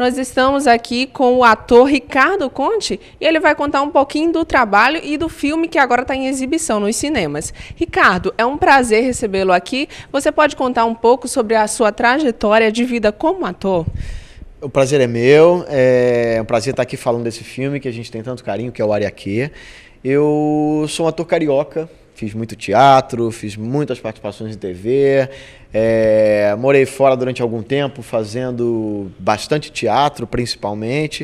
Nós estamos aqui com o ator Ricardo Conte e ele vai contar um pouquinho do trabalho e do filme que agora está em exibição nos cinemas. Ricardo, é um prazer recebê-lo aqui. Você pode contar um pouco sobre a sua trajetória de vida como ator? O prazer é meu, é um prazer estar aqui falando desse filme que a gente tem tanto carinho, que é o Ariaquê. Eu sou um ator carioca, fiz muito teatro, fiz muitas participações em TV, morei fora durante algum tempo fazendo bastante teatro, principalmente.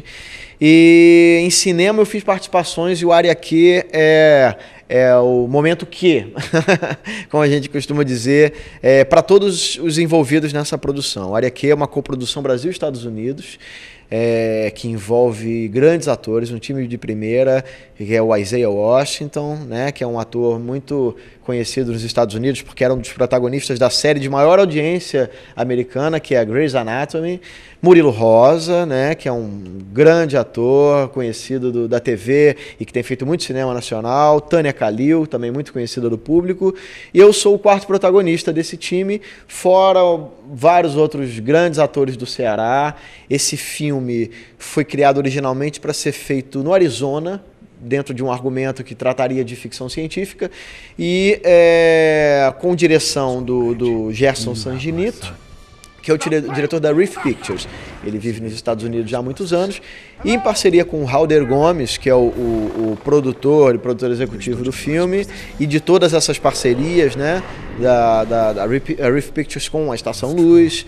E em cinema eu fiz participações e o Ariaquê é o momento que, como a gente costuma dizer, para todos os envolvidos nessa produção. O Ariaquê é uma coprodução Brasil e Estados Unidos, que envolve grandes atores, um time de primeira, que é o Isaiah Washington, né, que é um ator muito conhecido nos Estados Unidos, porque era um dos protagonistas da série de maior audiência americana, que é a Grey's Anatomy. Murilo Rosa, né, que é um grande ator, conhecido da TV e que tem feito muito cinema nacional. Tânia Kalil, também muito conhecida do público. E eu sou o quarto protagonista desse time, fora vários outros grandes atores do Ceará. Esse filme foi criado originalmente para ser feito no Arizona, dentro de um argumento que trataria de ficção científica, e com direção do Gerson Sanginito, que é o diretor da Reef Pictures. Ele vive nos Estados Unidos já há muitos anos, e em parceria com o Halder Gomes, que é o produtor e produtor executivo do filme, e de todas essas parcerias, né, da Reef Pictures com a Estação Luz,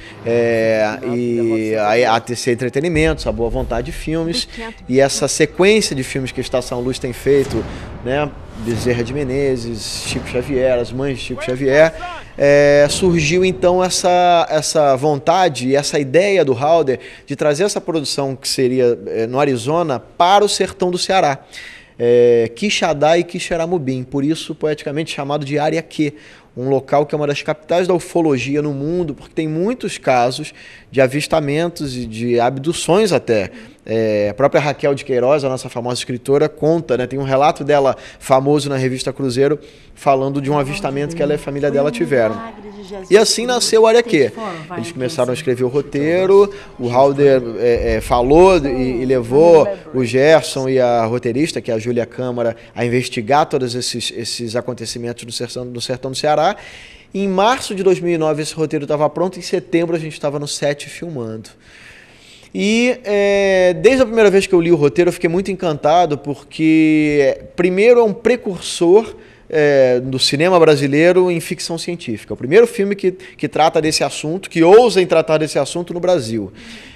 e a ATC Entretenimentos, a Boa Vontade Filmes, e essa sequência de filmes que a Estação Luz tem feito, né, Bezerra de Menezes, Chico Xavier, As Mães de Chico Xavier, surgiu então essa vontade e essa ideia do Halder de trazer essa produção que seria no Arizona para o sertão do Ceará. Quixadá e Quixeramobim, por isso poeticamente chamado de Ariaquê, um local que é uma das capitais da ufologia no mundo, porque tem muitos casos de avistamentos e de abduções até. A própria Raquel de Queiroz, a nossa famosa escritora, conta, né, tem um relato dela famoso na revista Cruzeiro, falando de um avistamento que ela e a família dela tiveram. E assim nasceu o Ariaquê. Eles começaram a escrever o roteiro, o Halder falou e levou o Gerson e a roteirista, que é a Júlia Câmara, a investigar todos esses acontecimentos no sertão do Ceará. Em março de 2009 esse roteiro estava pronto, em setembro a gente estava no set filmando. E desde a primeira vez que eu li o roteiro eu fiquei muito encantado, porque primeiro é um precursor do cinema brasileiro em ficção científica. O primeiro filme que trata desse assunto, que ousa em tratar desse assunto no Brasil.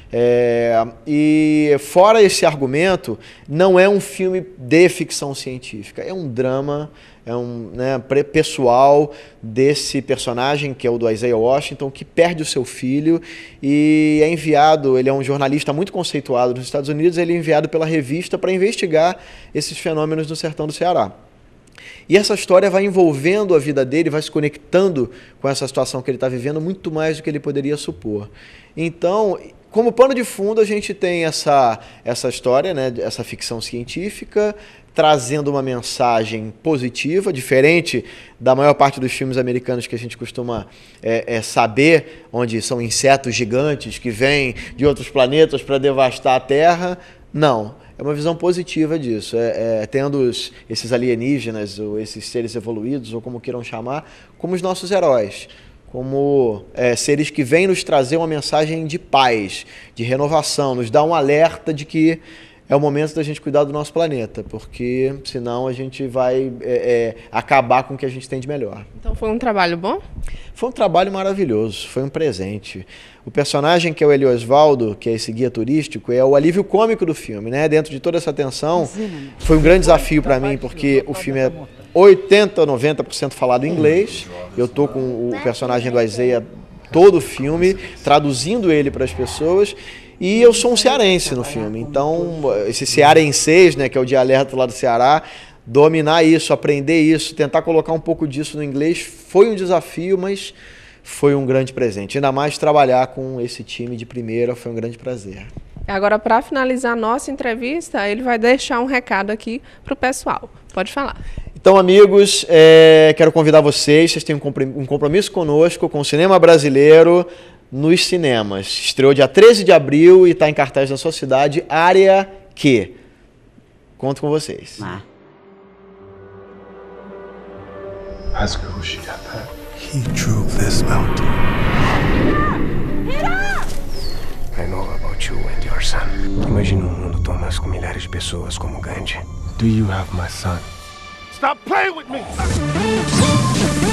E fora esse argumento, não é um filme de ficção científica, é um drama, pessoal desse personagem, que é o do Isaiah Washington, que perde o seu filho e é enviado, ele é um jornalista muito conceituado nos Estados Unidos, ele é enviado pela revista para investigar esses fenômenos no sertão do Ceará. E essa história vai envolvendo a vida dele, vai se conectando com essa situação que ele está vivendo muito mais do que ele poderia supor. Então, como pano de fundo, a gente tem essa história, né, essa ficção científica, trazendo uma mensagem positiva, diferente da maior parte dos filmes americanos que a gente costuma saber, onde são insetos gigantes que vêm de outros planetas para devastar a Terra. Não. É uma visão positiva disso, tendo esses alienígenas, ou esses seres evoluídos, ou como queiram chamar, como os nossos heróis, como seres que vêm nos trazer uma mensagem de paz, de renovação, nos dá um alerta de que é o momento da gente cuidar do nosso planeta, porque senão a gente vai acabar com o que a gente tem de melhor. Então foi um trabalho bom? Foi um trabalho maravilhoso, foi um presente. O personagem que é o Eli Osvaldo, que é esse guia turístico, é o alívio cômico do filme, né? Dentro de toda essa tensão, foi um grande desafio para mim, porque o filme é 80% ou 90% falado em inglês. Eu tô com o personagem do Isaiah todo o filme, traduzindo ele para as pessoas. E eu sou um cearense no filme, então esse cearenseis, né, que é o dialeto lá do Ceará, dominar isso, aprender isso, tentar colocar um pouco disso no inglês foi um desafio, mas foi um grande presente. Ainda mais trabalhar com esse time de primeira foi um grande prazer. Agora, para finalizar a nossa entrevista, ele vai deixar um recado aqui para o pessoal. Pode falar. Então, amigos, quero convidar vocês têm um compromisso conosco, com o cinema brasileiro, nos cinemas. Estreou dia 13 de abril e está em cartaz na sua cidade, Área Q. Conto com vocês. Ask her who she got that. He drew this mountain. I know about you and your son. Imagina um mundo tão mais com milhares de pessoas como Gandhi. Do you have my son? Stop playing with me!